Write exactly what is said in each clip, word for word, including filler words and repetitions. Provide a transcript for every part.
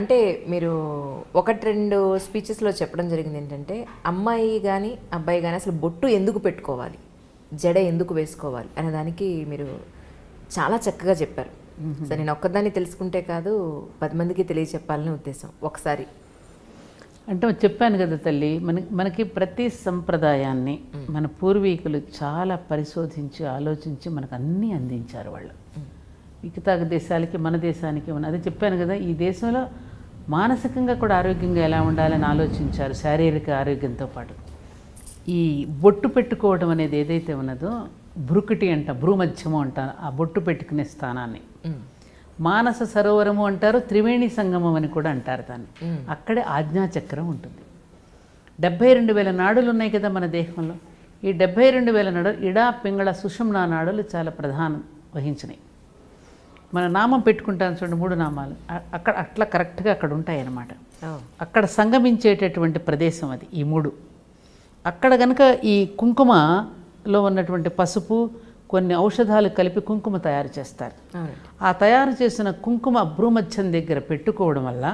అంటే మీరు ఒకటి రెండు స్పీచెస్లో చెప్పడం జరిగింది ఏంటంటే అమ్మాయి కానీ అబ్బాయి కానీ అసలు బొట్టు ఎందుకు పెట్టుకోవాలి, జడ ఎందుకు వేసుకోవాలి అనే దానికి మీరు చాలా చక్కగా చెప్పారు. సో నేను ఒక్కదాన్ని తెలుసుకుంటే కాదు పది మందికి తెలియచెప్పాలని ఉద్దేశం. ఒకసారి అంటే చెప్పాను కదా తల్లి, మన మనకి ప్రతి సంప్రదాయాన్ని మన పూర్వీకులు చాలా పరిశోధించి ఆలోచించి మనకు అన్నీ అందించారు. వాళ్ళు మిగతా దేశాలకి మన దేశానికి ఉన్న అదే చెప్పాను కదా, ఈ దేశంలో మానసికంగా కూడా ఆరోగ్యంగా ఎలా ఉండాలని ఆలోచించారు, శారీరక ఆరోగ్యంతో పాటు. ఈ బొట్టు పెట్టుకోవడం అనేది ఏదైతే ఉన్నదో భ్రుకుటి అంట, భ్రూమధ్యము అంటారు ఆ బొట్టు పెట్టుకునే స్థానాన్ని. మానస సరోవరము అంటారు, త్రివేణి సంగమం అని కూడా అంటారు దాన్ని. అక్కడే ఆజ్ఞాచక్రం ఉంటుంది. డెబ్భై రెండు వేల నాడులు ఉన్నాయి కదా మన దేహంలో. ఈ డెబ్భై రెండు వేల నాడులు ఇడా పింగళ సుషుమ్నా నాడులు చాలా ప్రధానం వహించినాయి. మన నామం పెట్టుకుంటాం చూడండి, మూడు నామాలు అక్కడ అట్లా కరెక్ట్గా అక్కడ ఉంటాయి అన్నమాట. అక్కడ సంగమించేటటువంటి ప్రదేశం అది ఈ మూడు. అక్కడ కనుక ఈ కుంకుమలో ఉన్నటువంటి పసుపు కొన్ని ఔషధాలు కలిపి కుంకుమ తయారు చేస్తారు. ఆ తయారు చేసిన కుంకుమ భ్రూమధ్యం దగ్గర పెట్టుకోవడం వల్ల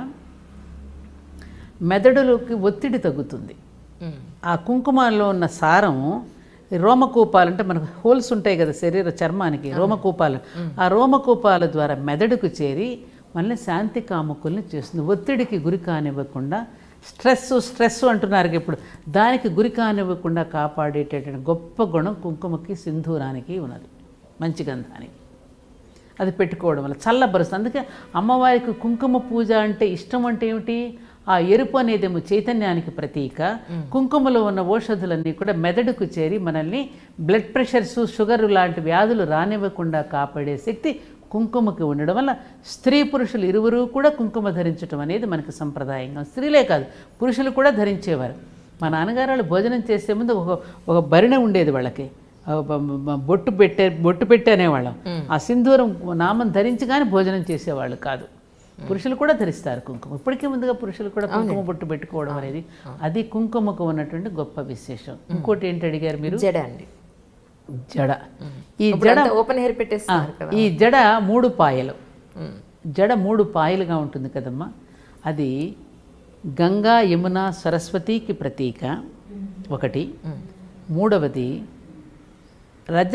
మెదడులోకి ఒత్తిడి తగ్గుతుంది. ఆ కుంకుమలో ఉన్న సారం రోమకూపాలు అంటే మనకు హోల్స్ ఉంటాయి కదా శరీర చర్మానికి, రోమకూపాలు, ఆ రోమకూపాల ద్వారా మెదడుకు చేరి మళ్ళీ శాంతి కాముకుల్ని చేస్తుంది. ఒత్తిడికి గురి కానివ్వకుండా, స్ట్రెస్ స్ట్రెస్ అంటున్నారు ఇప్పుడు, దానికి గురి కానివ్వకుండా కాపాడేటటువంటి గొప్ప గుణం కుంకుమకి సింధూరానికి ఉన్నది, మంచి గంధానికి. అది పెట్టుకోవడం వల్ల చల్లబరుస్తుంది. అందుకే అమ్మవారికి కుంకుమ పూజ అంటే ఇష్టం. అంటే ఏమిటి? ఆ ఎరుపు అనేదేమో చైతన్యానికి ప్రతీక. కుంకుమలో ఉన్న ఔషధులన్నీ కూడా మెదడుకు చేరి మనల్ని బ్లడ్ ప్రెషర్స్, షుగర్ లాంటి వ్యాధులు రానివ్వకుండా కాపాడే శక్తి కుంకుమకి ఉండడం వల్ల స్త్రీ పురుషులు ఇరువురు కూడా కుంకుమ ధరించడం అనేది మనకు సంప్రదాయంగా. స్త్రీలే కాదు, పురుషులు కూడా ధరించేవారు. మా నాన్నగారు వాళ్ళు భోజనం చేసే ముందు ఒక ఒక భరిణె ఉండేది వాళ్ళకి, బొట్టు పెట్టే బొట్టు పెట్టే అనేవాళ్ళం. ఆ సింధూరం నామం ధరించి కానీ భోజనం చేసేవాళ్ళు కాదు. పురుషులు కూడా ధరిస్తారు కుంకుమ. ఇప్పటికే ముందుగా పురుషులు కూడా కుంకుమ బొట్టు పెట్టుకోవడం అనేది అది కుంకుమకు ఉన్నటువంటి గొప్ప విశేషం. ఇంకోటి ఏంటి అడిగారు మీరు? జడ అండి. జడ, ఈ జడ ఓపెన్ హెయిర్ పెట్టేస్తారు. ఈ జడ మూడు పాయలు, జడ మూడు పాయలుగా ఉంటుంది కదమ్మా. అది గంగా, యమున, సరస్వతికి ప్రతీక ఒకటి. మూడవది రజ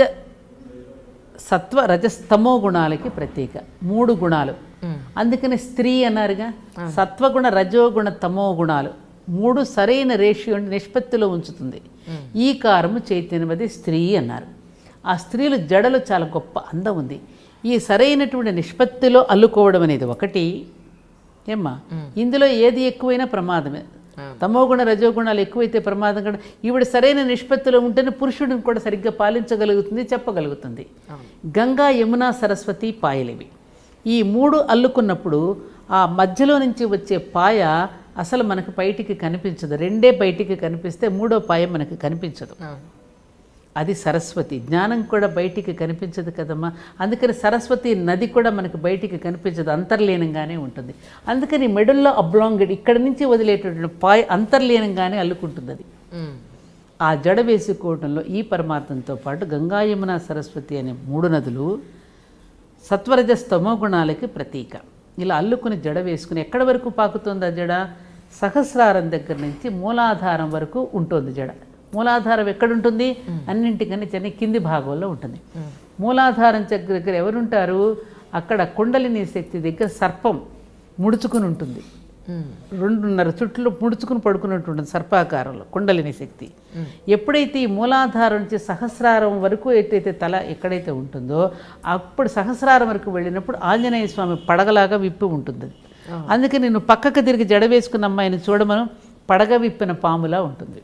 సత్వ రజస్తమో గుణాలకి ప్రతీక. మూడు గుణాలు, అందుకని స్త్రీ అన్నారుగా. సత్వగుణ, రజోగుణ, తమో గుణాలు మూడు సరైన రేషియో నిష్పత్తిలో ఉంచుతుంది. ఈ కారము చైతన్యవది స్త్రీ అన్నారు. ఆ స్త్రీలు జడలు చాలా గొప్ప అందం ఉంది. ఈ సరైనటువంటి నిష్పత్తిలో అల్లుకోవడం అనేది ఒకటి. ఏమ్మా, ఇందులో ఏది ఎక్కువైనా ప్రమాదమే. తమోగుణ, రజోగుణాలు ఎక్కువైతే ప్రమాదం కూడా. ఈవిడ సరైన నిష్పత్తిలో ఉంటేనే పురుషుడిని కూడా సరిగ్గా పాలించగలుగుతుంది, చెప్పగలుగుతుంది. గంగా, యమున, సరస్వతి పాయలివి. ఈ మూడు అల్లుకున్నప్పుడు ఆ మధ్యలో నుంచి వచ్చే పాయ అసలు మనకు బయటికి కనిపించదు. రెండే బయటికి కనిపిస్తే మూడో పాయ మనకు కనిపించదు. అది సరస్వతి. జ్ఞానం కూడా బయటికి కనిపించదు కదమ్మా. అందుకని సరస్వతి నది కూడా మనకు బయటికి కనిపించదు, అంతర్లీనంగానే ఉంటుంది. అందుకని మెడల్లో అబ్లాంగెడ్ ఇక్కడి నుంచి వదిలేటటువంటి పాయ అంతర్లీనంగానే అల్లుకుంటుంది. అది ఆ జడ వేసుకోవడంలో ఈ పరమార్థంతో పాటు గంగా, యమున, సరస్వతి అనే మూడు నదులు సత్వరజస్తమో గుణాలకి ప్రతీక. ఇలా అల్లుకుని జడ వేసుకుని ఎక్కడి వరకు పాకుతుంది ఆ జడ? సహస్రారం దగ్గర నుంచి మూలాధారం వరకు ఉంటుంది జడ. మూలాధారం ఎక్కడుంటుంది? అన్నింటికన్నా చిన్న కింది భాగంలో ఉంటుంది. మూలాధారం దగ్గర ఎవరుంటారు? అక్కడ కుండలిని శక్తి దగ్గర సర్పం ముడుచుకుని ఉంటుంది. రెండున్నర చుట్లు ముడుచుకుని పడుకున్నట్టు ఉంటుంది సర్పాకారంలో కుండలిని శక్తి. ఎప్పుడైతే ఈ మూలాధారం నుంచి సహస్రారం వరకు ఎట్టయితే తల ఎక్కడైతే ఉంటుందో అప్పుడు సహస్రారం వరకు వెళ్ళినప్పుడు ఆంజనేయ స్వామి పడగలాగా విప్పి ఉంటుంది. అందుకే నేను పక్కకు తిరిగి జడ వేసుకున్న అమ్మాయిని చూడమను, పడగ విప్పిన పాములా ఉంటుంది.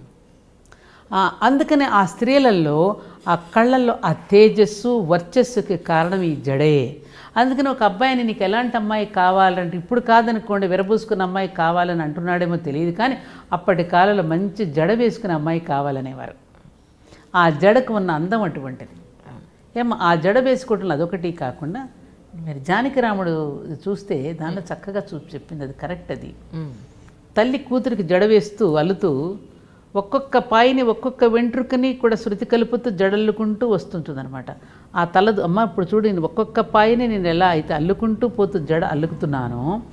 అందుకని ఆ స్త్రీలలో ఆ కళ్ళల్లో ఆ తేజస్సు, వర్చస్సుకి కారణం ఈ జడే. అందుకని ఒక అబ్బాయిని నీకు ఎలాంటి అమ్మాయి కావాలంటే, ఇప్పుడు కాదనుకోండి విరబూసుకున్న అమ్మాయి కావాలని అంటున్నాడేమో తెలియదు, కానీ అప్పటి కాలంలో మంచి జడ వేసుకున్న అమ్మాయి కావాలనేవారు. ఆ జడకు ఉన్న అందం అటువంటిది. ఏమో ఆ జడ వేసుకోవటంలో అదొకటి కాకుండా మీరు జానకిరాముడు చూస్తే దానిలో చక్కగా చూపి చెప్పింది, అది కరెక్ట్. అది తల్లి కూతురికి జడ వేస్తూ అల్లుతూ ఒక్కొక్క పాయిని ఒక్కొక్క వెంట్రుకని కూడా శృతి కలుపుతూ జడల్లుకుంటూ వస్తుంటుంది అనమాట. ఆ తలదు అమ్మ ఇప్పుడు చూడు, నేను ఒక్కొక్క పాయిని నేను ఎలా అయితే అల్లుకుంటూ పోతూ జడ అల్లుకుతున్నానో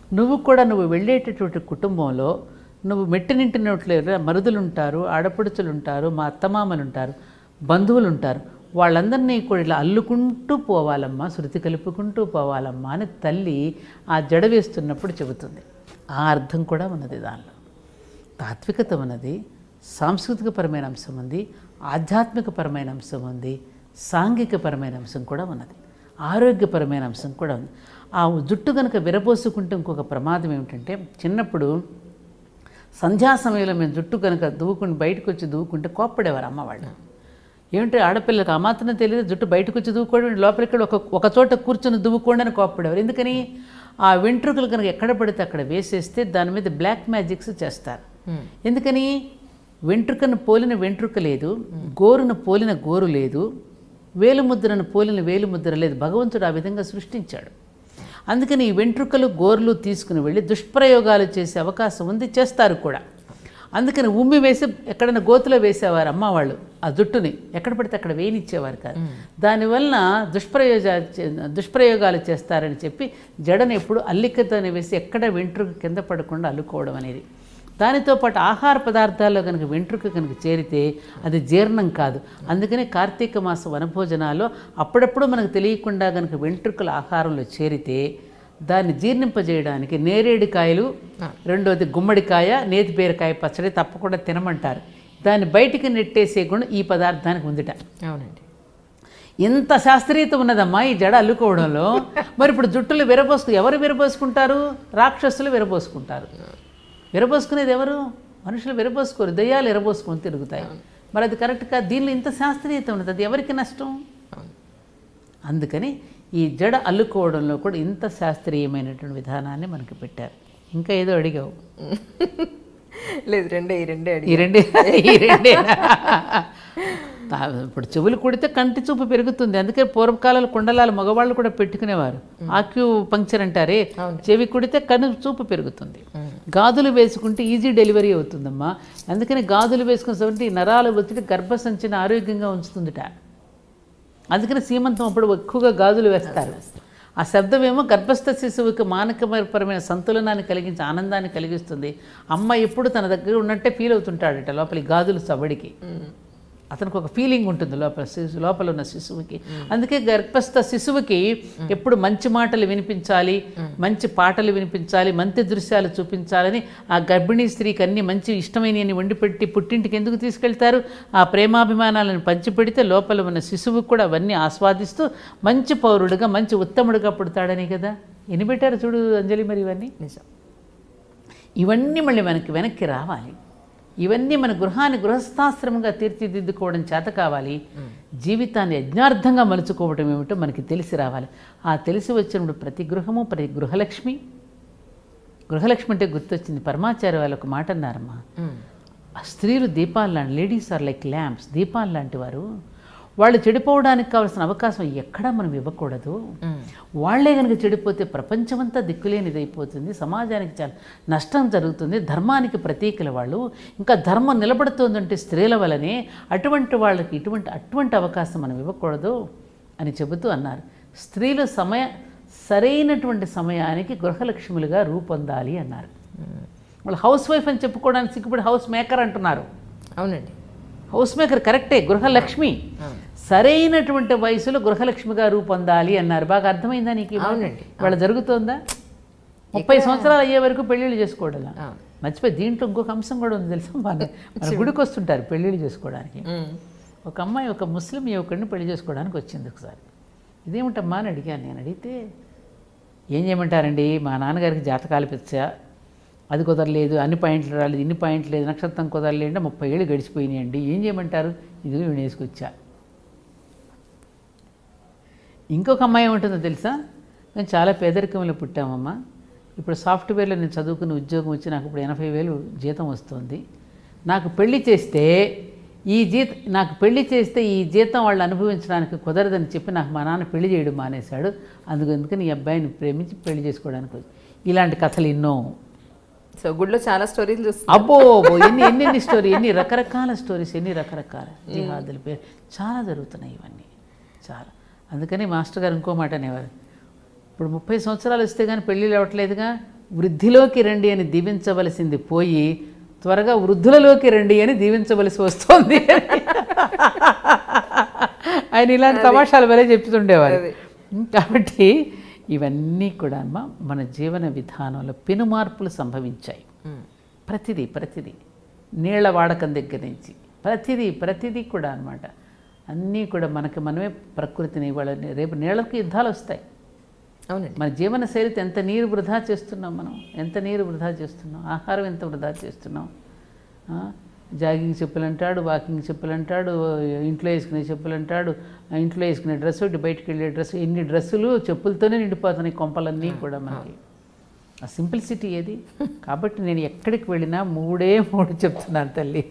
నువ్వు కూడా నువ్వు వెళ్ళేటటువంటి కుటుంబంలో నువ్వు మెట్టినింటినట్లు మరుదులు ఉంటారు, ఆడపడుచులు ఉంటారు, మా అత్తమామలు ఉంటారు, బంధువులు ఉంటారు, వాళ్ళందరినీ కూడా ఇలా అల్లుకుంటూ పోవాలమ్మా, శృతి కలుపుకుంటూ పోవాలమ్మా అని తల్లి ఆ జడ వేస్తున్నప్పుడు చెబుతుంది. ఆ అర్థం కూడా ఉన్నది దానిలో. తాత్వికత ఉన్నది, సాంస్కృతికపరమైన అంశం ఉంది, ఆధ్యాత్మికపరమైన అంశం ఉంది, సాంఘికపరమైన అంశం కూడా ఉన్నది, ఆరోగ్యపరమైన అంశం కూడా ఉంది. ఆ జుట్టు కనుక విరబోసుకుంటే ఇంకొక ప్రమాదం ఏమిటంటే, చిన్నప్పుడు సంధ్యా సమయంలో మేము జుట్టు కనుక దువ్వుకుని బయటకు వచ్చి దువ్వుకుంటే కోప్పడేవారు అమ్మవాళ్ళు. ఏమిటి ఆడపిల్లలకు ఆ మాత్రం తెలియదు, జుట్టు బయటకు వచ్చి దువ్వుకోవడం, లోపలికి ఒక ఒక చోట కూర్చొని దువ్వుకోండి అని కోప్పడేవారు. ఎందుకని? ఆ వెంట్రుకలు కనుక ఎక్కడ పడితే అక్కడ వేసేస్తే దాని మీద బ్లాక్ మ్యాజిక్స్ చేస్తారు. ఎందుకని? వెంట్రుకను పోలిన వెంట్రుక లేదు, గోరును పోలిన గోరు లేదు, వేలుముద్రను పోలిన వేలుముద్ర లేదు. భగవంతుడు ఆ విధంగా సృష్టించాడు. అందుకని ఈ వెంట్రుకలు గోర్లు తీసుకుని వెళ్ళి దుష్ప్రయోగాలు చేసే అవకాశం ఉంది, చేస్తారు కూడా. అందుకని ఉమ్మి వేసి ఎక్కడైనా గోతులో వేసేవారు అమ్మ వాళ్ళు ఆ జుట్టుని, ఎక్కడ పడితే అక్కడ వేయనిచ్చేవారు కాదు. దానివలన దుష్ప్రయోజాలు దుష్ప్రయోగాలు చేస్తారని చెప్పి జడను ఎప్పుడు అల్లికతోనే వేసి ఎక్కడ వెంట్రుక కింద పడకుండా అల్లుకోవడం అనేది. దానితో పాటు ఆహార పదార్థాల్లో కనుక వెంట్రుక కనుక చేరితే అది జీర్ణం కాదు. అందుకని కార్తీక మాస వనభోజనాల్లో అప్పుడప్పుడు మనకు తెలియకుండా కనుక వెంట్రుకల ఆహారంలో చేరితే దాన్ని జీర్ణింపజేయడానికి నేరేడికాయలు, రెండోది గుమ్మడికాయ, నేతి బీరకాయ పచ్చడి తప్పకుండా తినమంటారు. దాన్ని బయటికి నెట్టేసే గుణం ఈ పదార్థానికి ఉందిట. అవునండి. ఇంత శాస్త్రీయత ఉన్నదమ్మా ఈ జడ అల్లుకోవడంలో. మరి ఇప్పుడు జుట్టులు విరబోసుకు ఎవరు విరబోసుకుంటారు? రాక్షసులు విరబోసుకుంటారు. విరబోసుకునేది ఎవరు? మనుషులు విరబోసుకోరు, దయ్యాలు విరబోసుకొని తిరుగుతాయి. మరి అది కరెక్ట్గా దీనిలో ఇంత శాస్త్రీయత ఉన్నది, అది ఎవరికి నష్టం? అందుకని ఈ జడ అల్లుకోవడంలో కూడా ఇంత శాస్త్రీయమైనటువంటి విధానాన్ని మనకి పెట్టారు. ఇంకా ఏదో అడిగావు? లేదు, రెండే ఈ రెండే ఈ రెండే ఈ రెండే ఇప్పుడు చెవులు కుడితే కంటి చూపు పెరుగుతుంది. అందుకే పూర్వకాలంలో కుండలాలు మగవాళ్ళు కూడా పెట్టుకునేవారు. ఆక్యూ పంక్చర్ అంటారే, చెవి కుడితే కను చూపు పెరుగుతుంది. గాజులు వేసుకుంటే ఈజీ డెలివరీ అవుతుందమ్మా. అందుకని గాజులు వేసుకునే నరాలు వచ్చి గర్భసంచిని ఆరోగ్యంగా ఉంచుతుందిట. అందుకని సీమంతం అప్పుడు ఎక్కువగా గాజులు వేస్తారు. ఆ శబ్దం ఏమో గర్భస్థ శిశువుకి మానసికపరమైన సంతులనాన్ని కలిగించి ఆనందాన్ని కలిగిస్తుంది. అమ్మ ఎప్పుడు తన దగ్గర ఉన్నట్టే ఫీల్ అవుతుంటాడట లోపలి గాజులు సవ్వడికి. అతనికి ఒక ఫీలింగ్ ఉంటుంది లోపల శిశు లోపల ఉన్న శిశువుకి. అందుకే గర్భస్థ శిశువుకి ఎప్పుడు మంచి మాటలు వినిపించాలి, మంచి పాటలు వినిపించాలి, మంచి దృశ్యాలు చూపించాలని ఆ గర్భిణీ స్త్రీకి అన్ని మంచి ఇష్టమైనవి వండిపెట్టి పుట్టింటికి ఎందుకు తీసుకెళ్తారు? ఆ ప్రేమాభిమానాలను పంచిపెడితే లోపల ఉన్న శిశువు కూడా అవన్నీ ఆస్వాదిస్తూ మంచి పౌరుడుగా, మంచి ఉత్తముడుగా పుడతాడని కదా. ఎన్ని పెట్టారు చూడు అంజలి. మరి ఇవన్నీ నిజం. ఇవన్నీ మళ్ళీ మనకి వెనక్కి రావాలి. ఇవన్నీ మన గృహాన్ని గృహస్థాశ్రమంగా తీర్చిదిద్దుకోవడం చేత కావాలి. జీవితాన్ని యజ్ఞార్థంగా మలుచుకోవడం ఏమిటో మనకి తెలిసి రావాలి. ఆ తెలిసి వచ్చినప్పుడు ప్రతి గృహము, ప్రతి గృహలక్ష్మి, గృహలక్ష్మి అంటే గుర్తొచ్చింది. పరమాచార్య వాళ్ళు ఒక మాట అన్నారమ్మా, స్త్రీలు దీపాలు లాంటి, లేడీస్ ఆర్ లైక్ ల్యాంప్స్, దీపాలు లాంటి వారు. వాళ్ళు చెడిపోవడానికి కావాల్సిన అవకాశం ఎక్కడా మనం ఇవ్వకూడదు. వాళ్లే కనుక చెడిపోతే ప్రపంచమంతా దిక్కులేనిదైపోతుంది, సమాజానికి చాలా నష్టం జరుగుతుంది. ధర్మానికి ప్రతీకల వాళ్ళు. ఇంకా ధర్మం నిలబడుతుందంటే స్త్రీల వల్లనే. అటువంటి వాళ్ళకి ఇటువంటి అటువంటి అవకాశం మనం ఇవ్వకూడదు అని చెబుతూ అన్నారు. స్త్రీలు సమయ సరైనటువంటి సమయానికి గృహలక్ష్ములుగా రూపొందాలి అన్నారు. వాళ్ళు హౌస్ వైఫ్ అని చెప్పుకోవడానికి సిగ్గుపడి హౌస్ మేకర్ అంటున్నారు. అవునండి, హౌస్ మేకర్ కరెక్టే, గృహలక్ష్మి. సరైనటువంటి వయసులో గృహలక్ష్మిగా రూపొందాలి అన్నారు. బాగా అర్థమైందా నీకు? అవునండి. వాళ్ళ జరుగుతుందా? ముప్పై సంవత్సరాలు అయ్యే వరకు పెళ్ళిళ్ళు చేసుకోవడం మర్చిపోయి. దీంట్లో ఇంకొక అంశం కూడా ఉంది తెలుసా, మన మన గుడికి వస్తుంటారు పెళ్ళిళ్ళు చేసుకోవడానికి. ఒక అమ్మాయి ఒక ముస్లిం యువకుడిని పెళ్లి చేసుకోవడానికి వచ్చింది ఒకసారి. ఇదేమిటమ్మా అని అడిగాను. నేను అడిగితే ఏం చేయమంటారండి, మా నాన్నగారికి జాతకాలు పిచ్చా, అది కుదరలేదు, అన్ని పాయింట్లు రాలేదు, ఇన్ని పాయింట్లు లేదు, నక్షత్రం కుదరలేదు అంటే ముప్పై ఏళ్ళు గడిచిపోయినాయండి, ఏం చేయమంటారు? ఇది నేను వేసుకొచ్చా. ఇంకొక అమ్మాయి ఏముంటుందో తెలుసా, మేము చాలా పేదరికంలో పుట్టామమ్మా, ఇప్పుడు సాఫ్ట్వేర్లో నేను చదువుకుని ఉద్యోగం వచ్చి నాకు ఇప్పుడు ఎనభై వేలు జీతం వస్తుంది. నాకు పెళ్లి చేస్తే ఈ జీత నాకు పెళ్లి చేస్తే ఈ జీతం వాళ్ళు అనుభవించడానికి కుదరదని చెప్పి నాకు మా నాన్న పెళ్లి చేయడం మానేశాడు. అందుకు అందుకని ఈ అబ్బాయిని ప్రేమించి పెళ్లి చేసుకోవడానికి వచ్చి. ఇలాంటి కథలు ఎన్నో. సో గుడిలో చాలా స్టోరీలు చూస్తాం. అబ్బో ఎన్ని ఎన్ని స్టోరీ, ఎన్ని రకరకాల స్టోరీస్, ఎన్ని రకరకాల జిహాదుల పేరు చాలా జరుగుతున్నాయి ఇవన్నీ చాలా. అందుకని మాస్టర్ గారు ఇంకో మాట అనేవారు, ఇప్పుడు ముప్పై సంవత్సరాలు వస్తే కానీ పెళ్ళిళ్ళు అవ్వట్లేదుగా, వృద్ధిలోకి రండి అని దీవించవలసింది పోయి త్వరగా వృద్ధులలోకి రండి అని దీవించవలసి వస్తుంది. ఆయన ఇలాంటి తమాషాలు వలే చెప్తుండేవారు. కాబట్టి ఇవన్నీ కూడా అమ్మ మన జీవన విధానంలో పెను మార్పులు సంభవించాయి. ప్రతిదీ ప్రతిదీ నీళ్ల వాడకం దగ్గర నుంచి ప్రతిదీ ప్రతిదీ కూడా అన్నమాట. అన్నీ కూడా మనకి మనమే ప్రకృతిని ఇవాళ రేపు నీళ్ళకి యుద్ధాలు వస్తాయి. అవునండి. మన జీవన శైలితో ఎంత నీరు వృధా చేస్తున్నాం, మనం ఎంత నీరు వృధా చేస్తున్నాం, ఆహారం ఎంత వృధా చేస్తున్నాం. జాగింగ్ చెప్పులు అంటాడు, వాకింగ్ చెప్పులు అంటాడు, ఇంట్లో వేసుకునే చెప్పులు అంటాడు, ఇంట్లో వేసుకునే డ్రెస్సు, ఇటు బయటికి వెళ్ళే డ్రెస్సు, ఎన్ని డ్రెస్సులు చెప్పులతోనే నిండిపోతున్నాయి కొంపలన్నీ కూడా మనకి. ఆ సింప్లిసిటీ ఏది. కాబట్టి నేను ఎక్కడికి వెళ్ళినా మూడే మూడు చెప్తున్నాను తల్లి.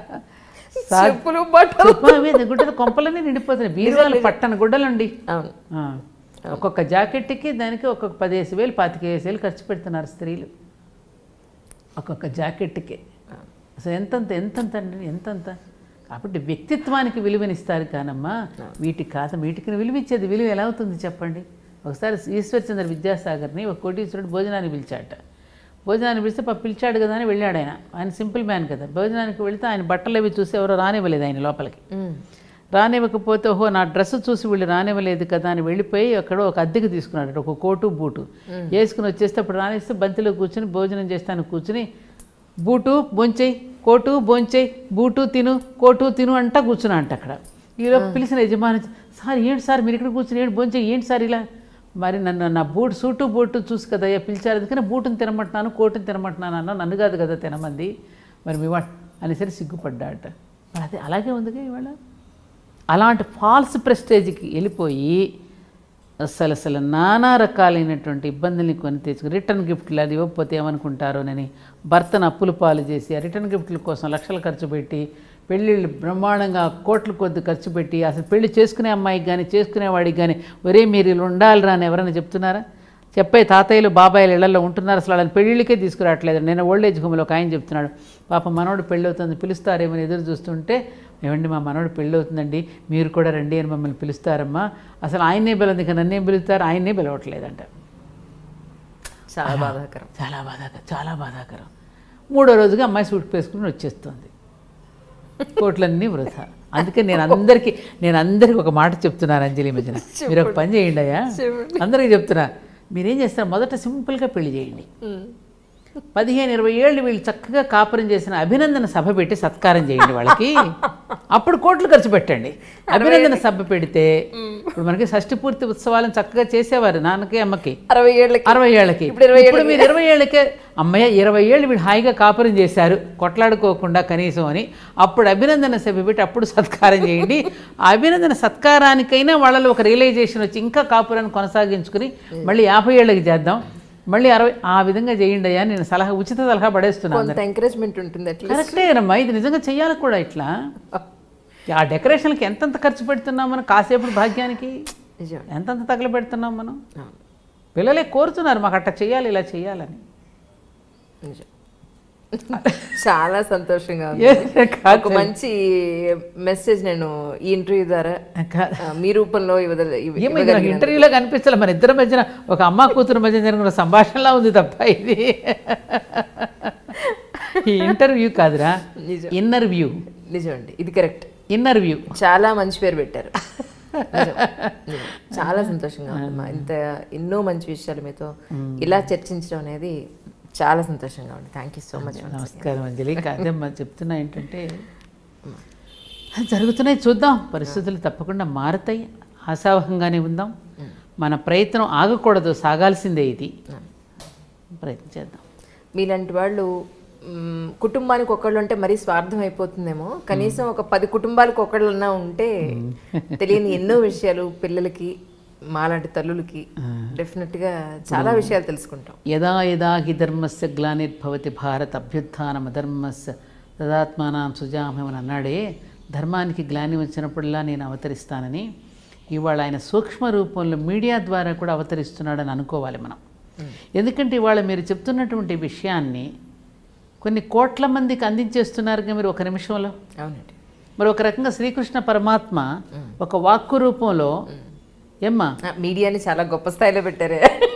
గుడ్డలు కొంపలన్నీ నిండిపోతున్నాయి, బీరువాలు పట్టణ గుడ్డలండి. ఒక్కొక్క జాకెట్కి దానికి ఒక్కొక్క పదిహేను వేలు పాతికేసి వేలు ఖర్చు పెడుతున్నారు స్త్రీలు ఒక్కొక్క జాకెట్కి. అసలు ఎంతంత ఎంతంత అండి ఎంతంత. కాబట్టి వ్యక్తిత్వానికి విలువనిస్తారు కానమ్మా వీటికి కాదు. వీటికి విలువిచ్చేది విలువ ఎలా అవుతుంది చెప్పండి. ఒకసారి ఈశ్వర్చంద్ర విద్యాసాగర్ని ఒక కోటీశ్వరుడు భోజనానికి పిలిచాట. భోజనానికి పిలిస్తే పాప పిలిచాడు కదా అని వెళ్ళాడు ఆయన. ఆయన సింపుల్ మ్యాన్ కదా. భోజనానికి వెళితే ఆయన బట్టలు అవి చూసి ఎవరో రానివ్వలేదు ఆయన లోపలికి. రానివ్వకపోతే ఓహో నా డ్రెస్సు చూసి వీళ్ళు రానివ్వలేదు కదా అని వెళ్ళిపోయి అక్కడ ఒక అద్దెకు తీసుకున్నాడు, ఒక కోటు బూటు వేసుకుని వచ్చేస్తే అప్పుడు రానిస్తే బంతిలో కూర్చొని భోజనం చేస్తాను కూర్చుని బూటు బొంచేయి, కోటు బొంచేయి, బూటు తిను, కోటు తిను అంటా కూర్చున్నా అంట అక్కడ. ఈలోపు పిలిచిన యజమాని, సార్ ఏంటి సార్ మీరు ఇక్కడ కూర్చుని ఏంటి బొంచేయి ఏంటి సార్ ఇలా. మరి నన్ను నా బూట్ సూటు బూటు చూసి కదా పిలిచారు, అందుకని బూటుని తినమంటున్నాను కోటుని తినమంటున్నాను అన్న, నన్ను కాదు కదా తినమంది, మరి మీ వాడు అనేసరి సిగ్గుపడ్డాట. మరి అదే అలాగే ఉందిగా ఇవాళ. అలాంటి ఫాల్స్ ప్రెస్టేజ్కి వెళ్ళిపోయి అసలు అసలు నానా రకాలైనటువంటి ఇబ్బందుల్ని కొని తెచ్చుకుని రిటర్న్ గిఫ్ట్లు అది ఇవ్వకపోతే ఏమనుకుంటారోనని భర్తను అప్పులు పాలు చేసి ఆ రిటర్న్ గిఫ్ట్ల కోసం లక్షలు ఖర్చు పెట్టి పెళ్ళిళ్ళు బ్రహ్మాండంగా కోట్ల కొద్ది ఖర్చు పెట్టి అసలు పెళ్లి చేసుకునే అమ్మాయికి కానీ చేసుకునేవాడికి కానీ ఒరే మీరు ఇలా ఉండాలిరా అని ఎవరైనా చెప్తున్నారా? చెప్పే తాతయ్యలు బాబాయిలు ఇళ్లలో ఉంటున్నారు, అసలు వాళ్ళని పెళ్ళిళ్ళకే తీసుకురావట్లేదు. నేను ఓల్డ్ ఏజ్ హోమ్లో ఒక ఆయన చెప్తున్నాడు, పాప మనోడు పెళ్ళి అవుతుంది పిలుస్తారేమని ఎదురు చూస్తుంటే, ఏమండి మా మనోడు పెళ్ళి అవుతుందండి మీరు కూడా రండి అని మమ్మల్ని పిలుస్తారమ్మా, అసలు ఆయన్నే పిలవదు ఇక నన్నేం పిలుస్తారు, ఆయన్నే పిలవట్లేదంట. చాలా బాధాకరం చాలా బాధాకరం చాలా బాధాకరం. మూడో రోజుగా అమ్మాయి సూట్ వేసుకుని వచ్చేస్తుంది, కోట్లన్నీ వృధా. అందుకే నేను అందరికీ నేను అందరికీ ఒక మాట చెప్తున్నాను అంజలి మధ్యన, మీరు ఒక పని చేయండి అయ్యా, అందరికీ చెప్తున్నా, మీరేం చేస్తారు మొదట సింపుల్గా పెళ్లి చేయండి. పదిహేను ఇరవై ఏళ్ళు వీళ్ళు చక్కగా కాపురం చేసిన అభినందన సభ పెట్టి సత్కారం చేయండి వాళ్ళకి, అప్పుడు కోట్లు ఖర్చు పెట్టండి. అభినందన సభ పెడితే ఇప్పుడు మనకి షష్ఠి పూర్తి ఉత్సవాలను చక్కగా చేసేవారు నాన్నకి అమ్మకి అరవై ఏళ్ళకి అరవై ఏళ్ళకి ఇప్పుడు మీరు ఇరవై ఏళ్ళకే అమ్మయ్య ఇరవై ఏళ్ళు వీళ్ళు హాయిగా కాపురం చేశారు కొట్లాడుకోకుండా కనీసం అని అప్పుడు అభినందన సభ పెట్టి అప్పుడు సత్కారం చేయండి. ఆ అభినందన సత్కారానికైనా వాళ్ళలో ఒక రియలైజేషన్ వచ్చి ఇంకా కాపురాన్ని కొనసాగించుకుని మళ్ళీ యాభై ఏళ్ళకి చేద్దాం, మళ్ళీ అరవై ఆ విధంగా చేయండి అయ్యా. నేను సలహా ఉచిత సలహా పడేస్తున్నాను. ఎంకరేజ్మెంట్ ఉంటుంది. కరెక్టేనమ్మా, ఇది నిజంగా చెయ్యాలి కూడా. ఇట్లా ఆ డెకరేషన్కి ఎంతెంత ఖర్చు పెడుతున్నాం మనం, కాసేపు భాగ్యానికి ఎంతెంత తగలబెడుతున్నాం మనం. పిల్లలే కోరుతున్నారు మాకు అట్లా చెయ్యాలి ఇలా చెయ్యాలని. చాలా సంతోషంగా ఉంది. ఒక మంచి మెసేజ్ నేను ఈ ఇంటర్వ్యూ ద్వారా మీ రూపంలో ఇంటర్వ్యూలో కనిపించాలి. మన ఇద్దరి మధ్యన ఒక అమ్మ కూతురు మధ్య జరిగిన సంభాషణలా ఉంది తప్ప ఇది ఈ ఇంటర్వ్యూ కాదురా, ఇన్నర్ వ్యూ. నిజం అండి, ఇది కరెక్ట్. ఇన్నర్ వ్యూ చాలా మంచి పేరు పెట్టారు. చాలా సంతోషంగా ఉందమ్మా. ఇంత ఎన్నో మంచి విషయాలు మీతో ఇలా చర్చించడం అనేది చాలా సంతోషంగా ఉంది. Thank you so much. నమస్కారం అంజలి. కాదమ్మా చెప్తున్నా ఏంటంటే జరుగుతున్నాయి, చూద్దాం. పరిస్థితులు తప్పకుండా మారుతాయి, ఆశావహంగానే ఉందాం. మన ప్రయత్నం ఆగకూడదు, సాగాల్సిందే. ఇది ప్రయత్నం చేద్దాం. మీలాంటి వాళ్ళు కుటుంబానికి ఒకళ్ళు అంటే మరీ స్వార్థం అయిపోతుందేమో, కనీసం ఒక పది కుటుంబాలకు ఒకళ్ళన్నా ఉంటే తెలియని ఎన్నో విషయాలు పిల్లలకి మాలాంటి తల్లులకి డెఫినెట్గా చాలా విషయాలు తెలుసుకుంటాం. యదా యదా హి ధర్మస్య గ్లానిర్భవతి భారత అభ్యుత్థానం అధర్మస్య తదాత్మానం సుజామని అన్నాడే. ధర్మానికి గ్లాని వచ్చినప్పుడల్లా నేను అవతరిస్తానని ఇవాళ ఆయన సూక్ష్మ రూపంలో మీడియా ద్వారా కూడా అవతరిస్తున్నాడని అనుకోవాలి మనం. ఎందుకంటే ఇవాళ మీరు చెప్తున్నటువంటి విషయాన్ని కొన్ని కోట్ల మందికి అందించేస్తున్నారుగా మీరు ఒక నిమిషంలో. అవునండి. మరి ఒక రకంగా శ్రీకృష్ణ పరమాత్మ ఒక వాక్కు రూపంలో ఏమ్మా మీడియాని చాలా గొప్ప స్థాయిలో పెట్టారే.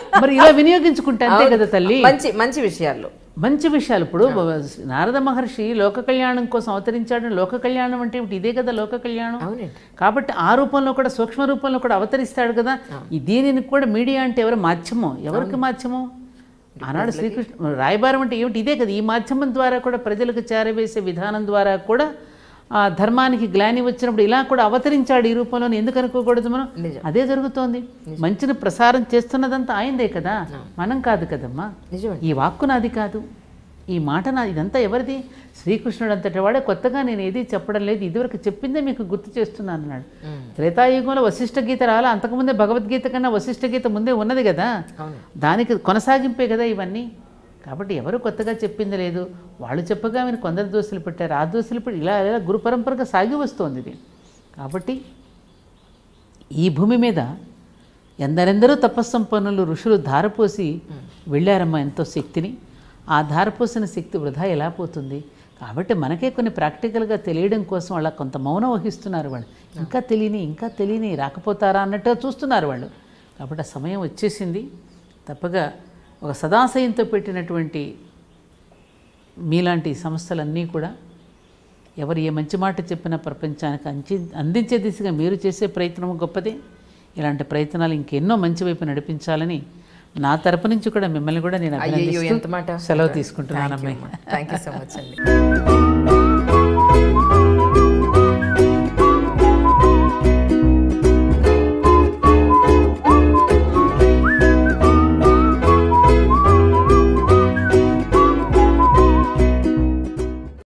మరి ఇలా వినియోగించుకుంటే అంతే కదా తల్లి. మంచి మంచి విషయాల్లో మంచి విషయాలు. ఇప్పుడు నారద మహర్షి లోక కళ్యాణం కోసం అవతరించాడు. లోక కళ్యాణం అంటే ఇదే కదా లోక కళ్యాణం. కాబట్టి ఆ రూపంలో కూడా సూక్ష్మ రూపంలో కూడా అవతరిస్తాడు కదా. ఈ దీనిని కూడా మీడియా అంటే ఎవరు మాధ్యమం, ఎవరికి మాధ్యమం? ఆనాడు శ్రీకృష్ణ రాయబారం అంటే ఏమిటి? ఇదే కదా. ఈ మాధ్యమం ద్వారా కూడా ప్రజలకు చేరవేసే విధానం ద్వారా కూడా ఆ ధర్మానికి గ్లాని వచ్చినప్పుడు ఇలా కూడా అవతరించాడు ఈ రూపంలో. ఎందుకు అనుకోకూడదు మనం? అదే జరుగుతోంది. మంచిని ప్రసారం చేస్తున్నదంతా ఆయనదే కదా, మనం కాదు కదమ్మా. ఈ వాక్కు నాది కాదు, ఈ మాట నా, ఇదంతా ఎవరిది? శ్రీకృష్ణుడు అంతటి వాడే. కొత్తగా నేను ఏది చెప్పడం లేదు, ఇదివరకు చెప్పిందే మీకు గుర్తు చేస్తున్నాను అన్నాడు. త్రేతాయుగంలో వశిష్ఠ గీత రాలా, అంతకుముందే భగవద్గీత కన్నా వశిష్ఠ గీత ముందే ఉన్నది కదా, దానికి కొనసాగింపే కదా ఇవన్నీ. కాబట్టి ఎవరు కొత్తగా చెప్పింది లేదు. వాళ్ళు చెప్పగా మీరు కొందరు దోశలు పెట్టారు, ఆ దోశలు పెట్టి ఇలా ఇలా గురు పరంపరగా సాగి వస్తోంది ఇది. కాబట్టి ఈ భూమి మీద ఎందరెందరో తపస్సంపన్నులు ఋషులు ధారపోసి వెళ్ళారమ్మా ఎంతో శక్తిని. ఆ ధారపోసిన శక్తి వృధా ఎలా పోతుంది? కాబట్టి మనకే కొన్ని ప్రాక్టికల్గా తెలియడం కోసం అలా కొంత మౌనం వహిస్తున్నారు వాళ్ళు. ఇంకా తెలియని ఇంకా తెలియని రాకపోతారా అన్నట్టుగా చూస్తున్నారు వాళ్ళు. కాబట్టి ఆ సమయం వచ్చేసింది. తప్పగా ఒక సదాశయంతో పెట్టినటువంటి మీలాంటి సంస్థలన్నీ కూడా ఎవరు ఏ మంచి మాట చెప్పినా ప్రపంచానికి అంచి అందించే దిశగా మీరు చేసే ప్రయత్నం గొప్పదే. ఇలాంటి ప్రయత్నాలు ఇంకెన్నో మంచి వైపు నడిపించాలని నా తరపు నుంచి కూడా మిమ్మల్ని కూడా నేను అభినందిస్తూ సెలవు తీసుకుంటున్నాను అమ్మాయి. థ్యాంక్ యూ సో మచ్ అండి.